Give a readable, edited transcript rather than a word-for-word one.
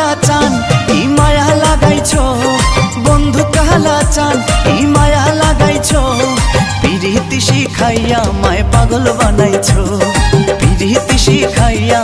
কালা চান কি মায়া লাগাইছো, বন্ধু কালা চান কি মায়া লাগাইছো, পিরিতি শিখাইয়া মায় পাগল বানাইছো, পিরিতি শিখাইয়া